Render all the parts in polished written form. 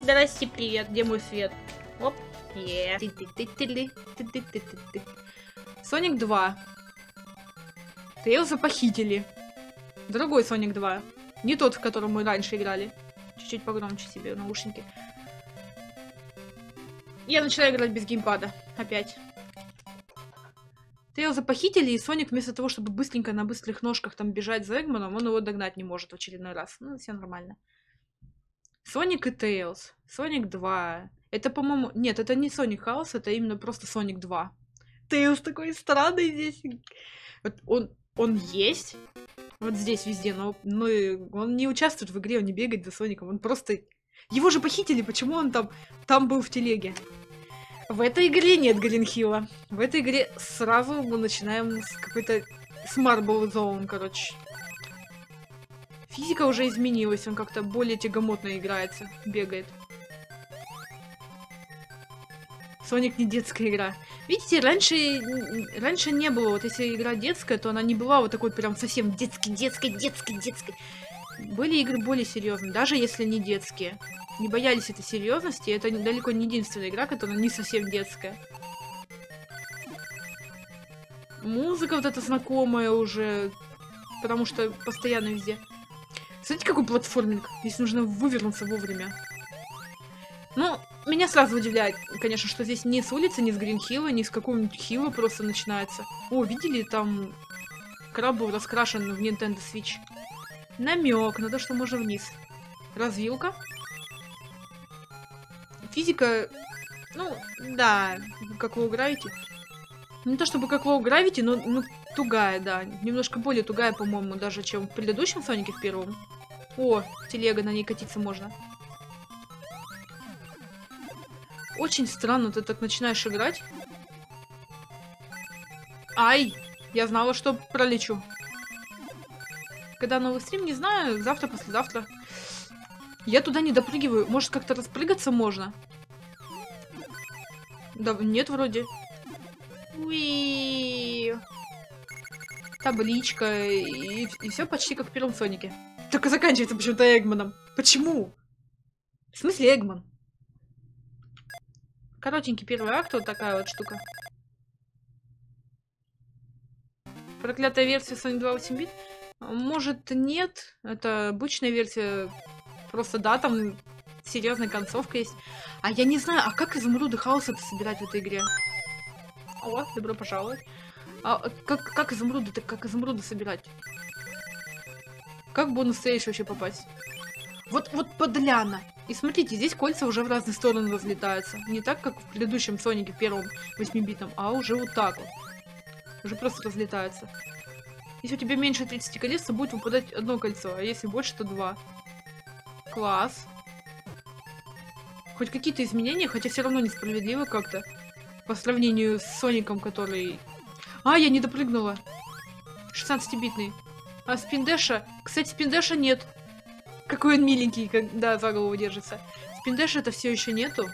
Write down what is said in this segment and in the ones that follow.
Здрасте, привет. Где мой свет? Оп. Соник 2. Тейлза похитили. Другой Соник 2. Не тот, в котором мы раньше играли. Чуть-чуть погромче себе наушники. Я начала играть без геймпада. Опять. Тейлза похитили, и Соник вместо того, чтобы быстренько на быстрых ножках там бежать за Эгманом, он его догнать не может в очередной раз. Ну, все нормально. Соник и Тейлз. Соник 2. Это, по-моему... Нет, это не Соник Хаус, это именно просто Соник 2. Тейлз такой странный здесь. Вот он есть. Вот здесь везде, но он не участвует в игре, он не бегает за Соником. Он просто... Его же похитили, почему он там был в телеге? В этой игре нет Гринхилла. В этой игре сразу мы начинаем с какой-то... С Marble Zone, короче. Физика уже изменилась, он как-то более тягомотно играется, бегает. Соник не детская игра. Видите, раньше не было, вот если игра детская, то она не была вот такой прям совсем детской. Были игры более серьезные, даже если не детские. Не боялись этой серьезности, это далеко не единственная игра, которая не совсем детская. Музыка вот эта знакомая уже, потому что постоянно везде. Смотрите, какой платформинг. Здесь нужно вывернуться вовремя. Ну, меня сразу удивляет, конечно, что здесь не с улицы, не с Гринхилла, не с какого-нибудь хилла просто начинается. О, видели, там краб был раскрашен в Nintendo Switch. Намек на то, что можно вниз. Развилка. Физика, ну, да, как Low Gravity. Не то чтобы как Low Gravity, но тугая, да. Немножко более тугая, по-моему, даже, чем в предыдущем Сонике, в первом. О, телега, на ней катиться можно. Очень странно, ты так начинаешь играть. Ай! Я знала, что пролечу. Когда новый стрим, не знаю, завтра, послезавтра. Я туда не допрыгиваю. Может, как-то распрыгаться можно? Да, нет, вроде. Уи. Табличка. И все почти как в первом Сонике. Только заканчивается почему-то Эгманом. Почему? В смысле Эгман? Коротенький первый акт, вот такая вот штука. Проклятая версия Sonic 2 8-бит? Может, нет. Это обычная версия. Просто, да, там серьезная концовка есть. А я не знаю, а как изумруды хаоса-то собирать в этой игре? О, добро пожаловать. А как изумруды собирать? Как бонус стейдж вообще попасть? Вот подляна. И смотрите, здесь кольца уже в разные стороны разлетаются. Не так, как в предыдущем Сонике, первом 8-битном, а уже вот так вот. Уже просто разлетаются. Если у тебя меньше 30 колец, то будет выпадать одно кольцо, а если больше, то 2. Класс. Хоть какие-то изменения, хотя все равно несправедливо как-то. По сравнению с Соником, который... А, я не допрыгнула. 16-битный. А спиндэша... Кстати, спиндэша нет. Какой он миленький, когда за голову держится. Спиндэша это все еще нету.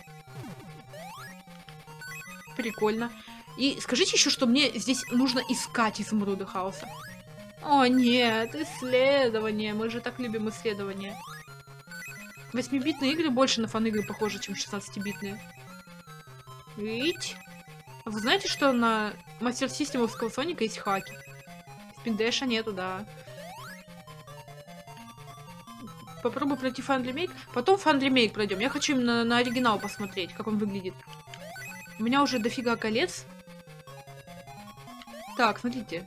Прикольно. И скажите еще, что мне здесь нужно искать изумруды хаоса. О, нет, исследование. Мы же так любим исследования. 8-битные игры больше на фан-игры похожи, чем 16-битные. Ведь... Вы знаете, что на мастер-системовского Соника есть хаки? Спиндэша нету, да. Попробуй пройти фан-ремейк. Потом фан-ремейк пройдем. Я хочу именно на оригинал посмотреть, как он выглядит. У меня уже дофига колец. Так, смотрите.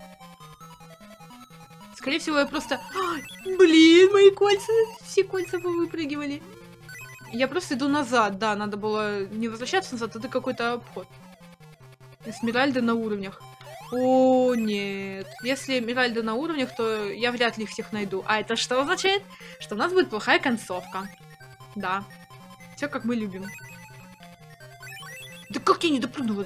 Скорее всего, я просто... Блин, мои кольца! Все кольца повыпрыгивали. Я просто иду назад, да, надо было не возвращаться назад, это какой-то обход. Эсмеральды на уровнях. О, нет. Если эсмеральды на уровнях, то я вряд ли их всех найду. А это что означает? Что у нас будет плохая концовка. Да. Все как мы любим. Да как я не допрыгнула?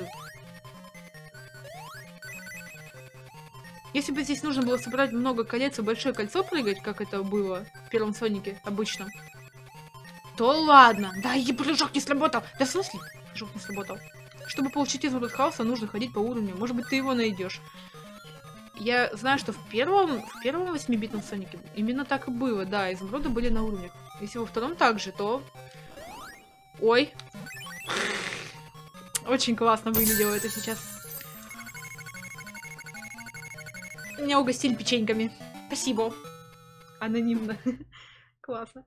Если бы здесь нужно было собрать много колец и большое кольцо прыгать, как это было в первом Сонике обычном, то ладно. Да, и прыжок не сработал. Да в смысле? Прыжок не сработал. Чтобы получить изумруд хаоса, нужно ходить по уровню. Может быть, ты его найдешь. Я знаю, что в первом 8-битном Сонике именно так и было. Да, изумруды были на уровнях. Если во втором так же, то Ой. Очень классно выглядело это сейчас. Меня угостили печеньками. Спасибо. Анонимно. Классно.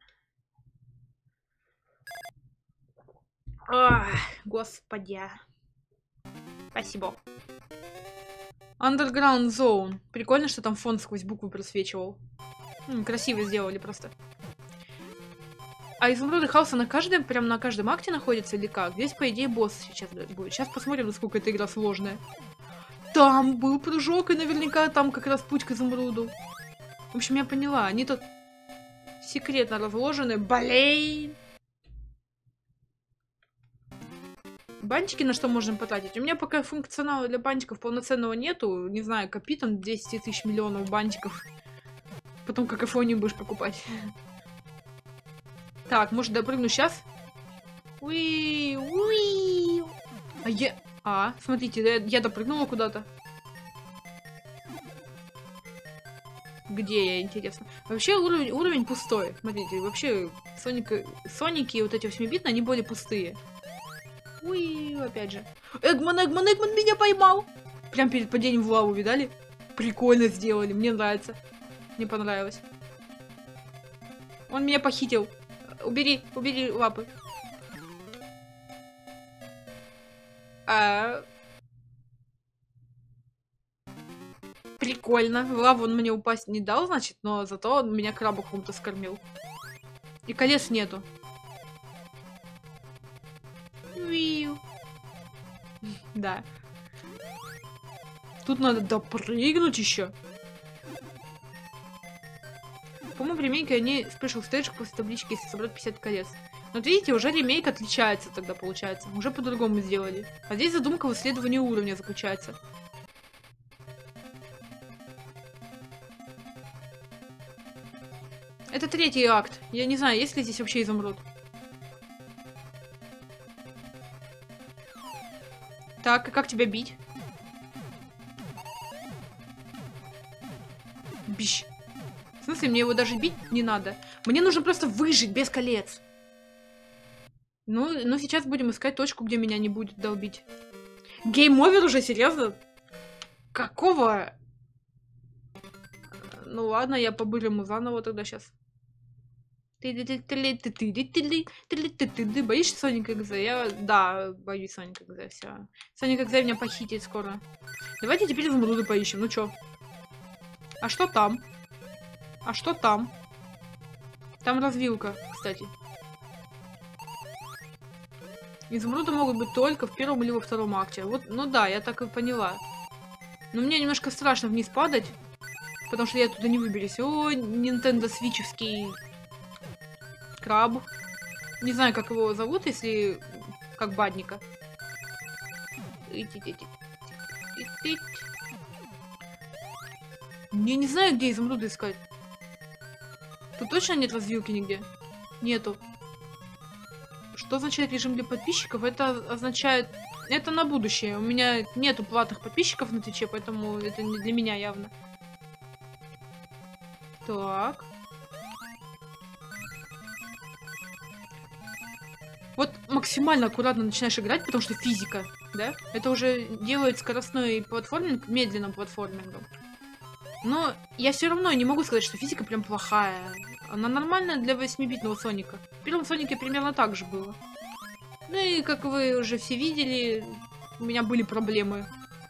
Ах, господи. Спасибо. Underground Zone. Прикольно, что там фон сквозь буквы просвечивал. Красиво сделали просто. А изумруды хаоса прям на каждом акте находятся или как? Здесь, по идее, босс сейчас будет. Сейчас посмотрим, насколько эта игра сложная. Там был прыжок, и наверняка там как раз путь к изумруду. В общем, я поняла. Они тут секретно разложены. Блин! Банчики на что можем потратить? У меня пока функционала для банчиков полноценного нету. Не знаю, копи там 200 тысяч миллионов банчиков. Потом какофонию будешь покупать. Так, может допрыгну сейчас? Уи, уи. Смотрите, я допрыгнула куда-то. Где я, интересно? Вообще уровень пустой. Смотрите, вообще Соники и вот эти 8-битные, они более пустые. Уи, опять же. Эгман меня поймал! Прям перед падением в лаву, видали? Прикольно сделали, мне нравится. Мне понравилось. Он меня похитил. Убери лапы. Прикольно. В лаву он мне упасть не дал, значит, но зато он меня краба каком-то скормил. И колец нету. Да. Тут надо допрыгнуть еще. По-моему, в ремейке они спешл стейдж после таблички, если собрать 50 колец. Но вот видите, уже ремейк отличается тогда, получается. Уже по-другому сделали. А здесь задумка в исследовании уровня заключается. Это 3-й акт. Я не знаю, есть ли здесь вообще изумруд. Так, и как тебя бить? Бищ. В смысле, мне его даже бить не надо? Мне нужно просто выжить без колец. Ну, сейчас будем искать точку, где меня не будет долбить. Гейм-овер уже, серьезно? Какого? Ну ладно, я побырю заново тогда сейчас. Боишься Соника Экзе? Да, боюсь Соника Экзе, все. Соник Экзе меня похитит скоро. Давайте теперь изумруды поищем, ну чё? А что там? А что там? Там развилка, кстати. Изумруды могут быть только в первом или во втором акте. Вот, ну да, я так и поняла. Но мне немножко страшно вниз падать, потому что я оттуда не выберусь. О, Nintendo Switch'евский краб. Не знаю, как его зовут, если как бадника. Я не знаю, где изумруды искать. Тут точно нет развилки нигде? Нету. Что означает режим для подписчиков? Это означает... Это на будущее. У меня нету платных подписчиков на Твиче, поэтому это не для меня явно. Так. Вот максимально аккуратно начинаешь играть, потому что физика, да? Это уже делает скоростной платформинг медленным платформингом. Но я все равно не могу сказать, что физика прям плохая. Она нормальная для 8-битного Соника. В первом Сонике примерно так же было. Ну и, как вы уже все видели, у меня были проблемы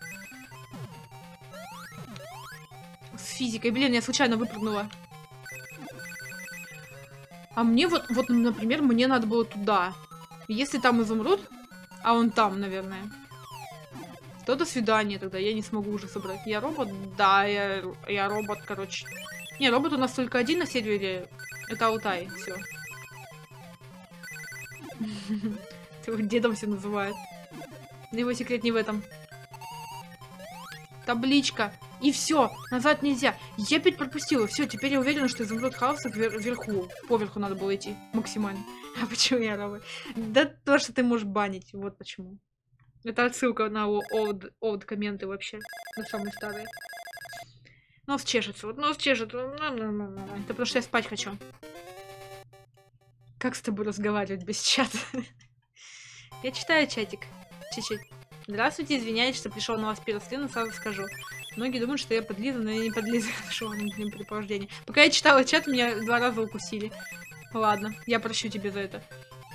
с физикой. Блин, я случайно выпрыгнула. А мне вот, например, мне надо было туда. Если там изумруд, а он там, наверное, то до свидания тогда. Я не смогу уже собрать. Я робот? Да, я робот, короче. Не, робот у нас только один на сервере. Это Алтай, все. Его дедом все называют. Его секрет не в этом. Табличка. И все, назад нельзя. Я опять пропустила. Все, теперь я уверена, что изумруд хаоса вверху. Поверху надо было идти. Максимально. А почему я робот? Да то, что ты можешь банить. Вот почему. Это отсылка на old комменты вообще. На самые старые. Нос чешется. Вот нос чешет. Это потому что я спать хочу. Как с тобой разговаривать без чата? Я читаю чатик. Чуть-чуть. Здравствуйте, извиняюсь, что пришел на вас первый но сразу скажу. Многие думают, что я подлиза, но я не подлиза. Шел на ним предупреждение. Пока я читала чат, меня 2 раза укусили. Ладно, я прощу тебе за это.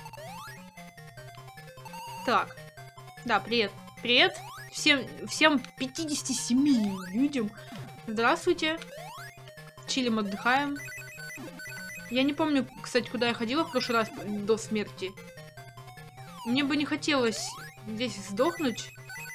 Так. Да, привет. Привет. Всем 57 людям. Здравствуйте. Чилим, отдыхаем. Я не помню, кстати, куда я ходила в прошлый раз до смерти. Мне бы не хотелось здесь сдохнуть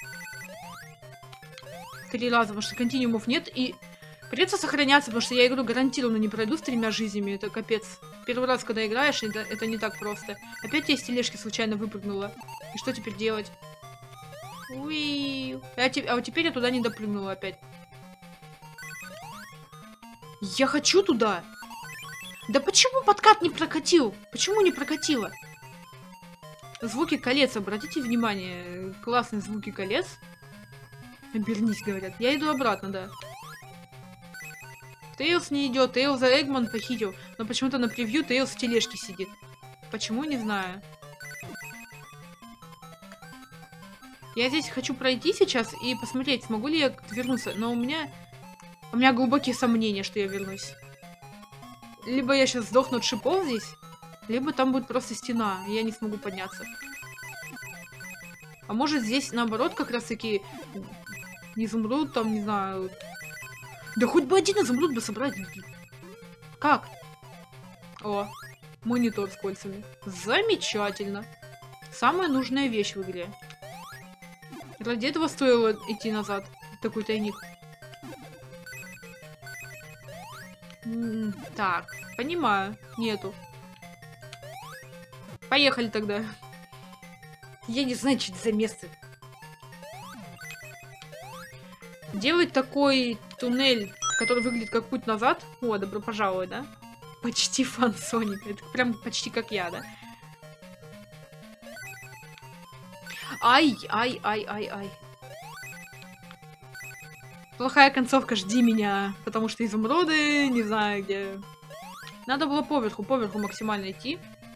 3 раза, потому что континуумов нет, и придется сохраняться, потому что я игру гарантированно не пройду с 3 жизнями, это капец. Первый раз, когда играешь, это не так просто. Опять я из тележки случайно выпрыгнула. И что теперь делать? Уи. А вот теперь я туда не допрыгнула опять. Я хочу туда! Да почему подкат не прокатил? Почему не прокатило? Звуки колец, обратите внимание. Классные звуки колец. Обернись, говорят. Я иду обратно, да. Тейлз не идет. Тейлза Эгман похитил. Но почему-то на превью Тейлз в тележке сидит. Почему, не знаю. Я здесь хочу пройти сейчас и посмотреть, смогу ли я вернуться. Но у меня глубокие сомнения, что я вернусь. Либо я сейчас сдохну от шипов здесь, либо там будет просто стена, и я не смогу подняться. А может здесь наоборот как раз таки изумруд, там, не знаю. Да хоть бы один изумруд бы собрать. Как? О, монитор с кольцами. Замечательно. Самая нужная вещь в игре. Ради этого стоило идти назад. Такой тайник. Так, понимаю. Нету. Поехали тогда. Я не знаю, что это за место. Делать такой туннель, который выглядит как путь назад. О, добро пожаловать, да? Почти фан Соника. Это прям почти как я, да? Ай. Плохая концовка, жди меня. Потому что изумруды, не знаю где. Надо было поверху максимально идти.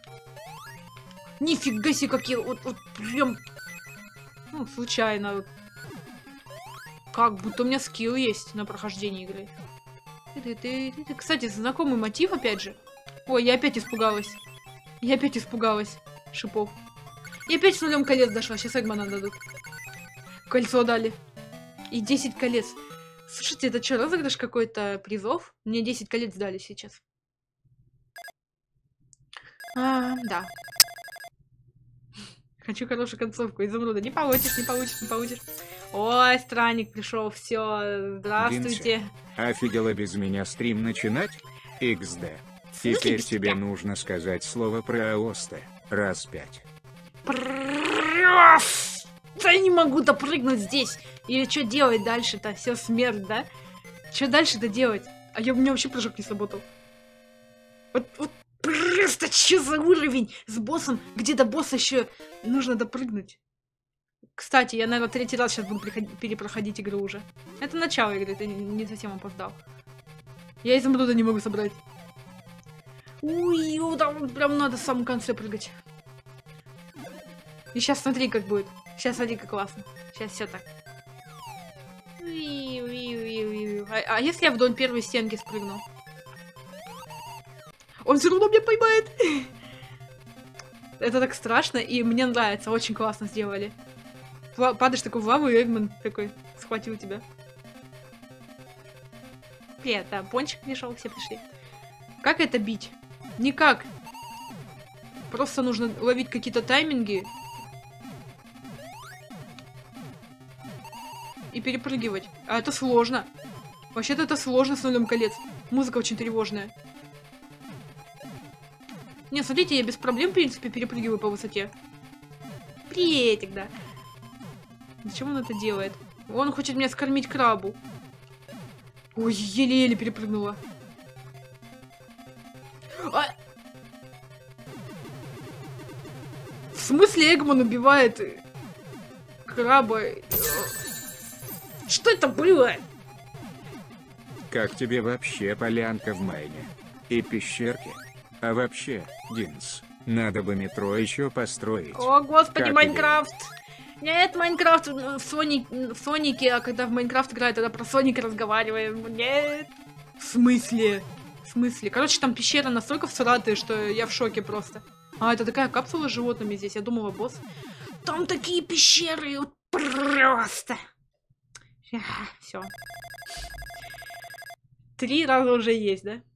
Нифига себе, как я вот прям... Ну, случайно. Как будто у меня скилл есть на прохождение игры. Кстати, знакомый мотив опять же. Ой, я опять испугалась. Шипов. И опять с 0 колец дошла. Сейчас Эгмана дадут. Кольцо дали. И 10 колец. Слушайте, это что, розыгрыш какой-то призов? Мне 10 колец дали сейчас. Да. Хочу хорошую концовку изумруда. Не получишь. Ой, странник пришел, все. Здравствуйте. Винси, офигела без меня стрим начинать? XD. Теперь тебе нужно сказать слово про Аоста. Раз 5. Да я не могу допрыгнуть здесь. Или что делать дальше-то? Все, смерть, да? Что дальше-то делать? А у меня вообще прыжок не сработал. Вот просто что за уровень с боссом? Где до босса еще нужно допрыгнуть? Кстати, я, наверное, 3-й раз сейчас буду перепроходить игру уже. Это начало игры, ты не совсем опоздал. Я изумруда не могу собрать. Уй, там прям надо в самом конце прыгать. И сейчас смотри, как будет. Сейчас смотри, как классно. Сейчас все так. А если я вдоль первой стенки спрыгну? Он все равно меня поймает. Это так страшно, и мне нравится. Очень классно сделали. Падаешь такой в лаву, и Эгман такой схватил тебя. Привет, да, пончик пришел, все пришли. Как это бить? Никак. Просто нужно ловить какие-то тайминги. И перепрыгивать. А это сложно. Вообще-то это сложно с 0 колец. Музыка очень тревожная. Не, смотрите, я без проблем, в принципе, перепрыгиваю по высоте. Приветик, да. Зачем он это делает? Он хочет меня скормить крабу. Ой, еле-еле перепрыгнула. В смысле Эгман убивает краба? Что это было? Как тебе вообще полянка в Майне? И пещерки? А вообще, Динс, Надо бы метро еще построить. О, господи, Как Майнкрафт! Нет, Майнкрафт в Сонике, а когда в Майнкрафт играет, тогда про Соника разговариваем. Нет. В смысле? В смысле? Короче, там пещера настолько всратая, что я в шоке просто. А, это такая капсула с животными здесь, я думала, босс. Там такие пещеры, вот просто. Все. 3 раза уже есть, да?